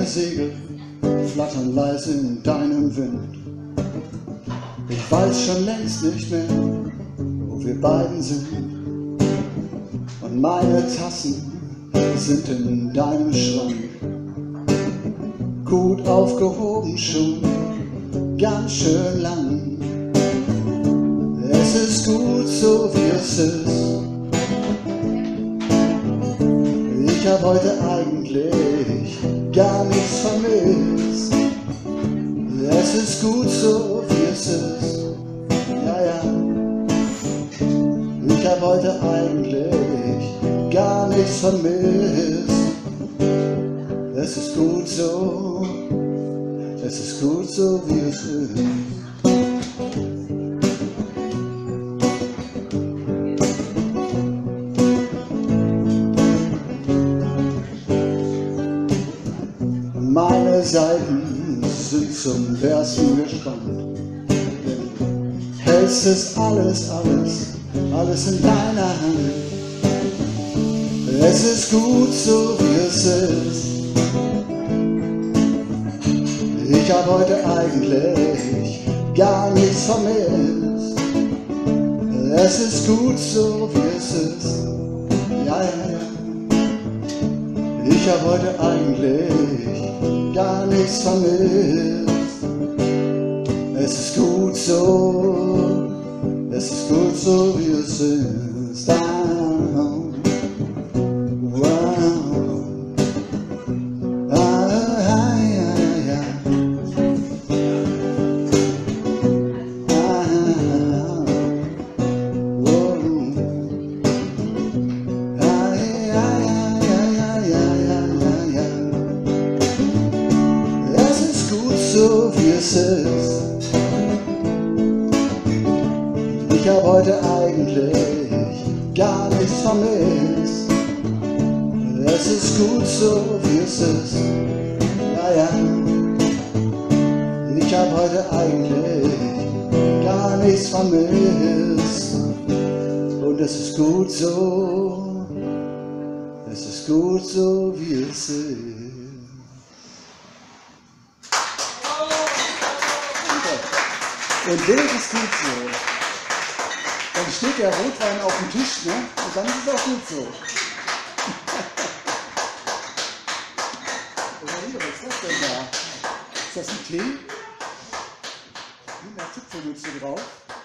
Meine Segel flattern leise in deinem Wind. Ich weiß schon längst nicht mehr, wo wir beiden sind. Und meine Tassen sind in deinem Schrank. Gut aufgehoben schon, ganz schön lang. Es ist gut so wie es ist. Ich hab heute eigentlich gar nichts vermisst. Es ist gut so wie es ist. Ja, ja. Ich hab heute eigentlich gar nichts vermisst. Es ist gut so wie es ist. Meine Seiten sind zum Bersten gespannt. Es ist alles in deiner Hand. Es ist gut so wie es ist. Ich hab heute eigentlich gar nichts vermisst. Es ist gut so wie es ist. Ja, ja, ja. Ich hab heute eigentlich gar nichts vermisst. Es ist gut so wie es ist. Down. Wow. So wie es ist. Ich hab heute eigentlich gar nichts vermisst. Es ist gut so wie es ist. Ja, ja. Ich hab heute eigentlich gar nichts vermisst. Und es ist gut so wie es ist. Und wild ist gut so. Dann steht der Rotwein auf dem Tisch, ne? Und dann ist es auch gut so. Oder hier, was ist das denn da? Ist das ein Tee? Mit einer Zipfelmütze drauf?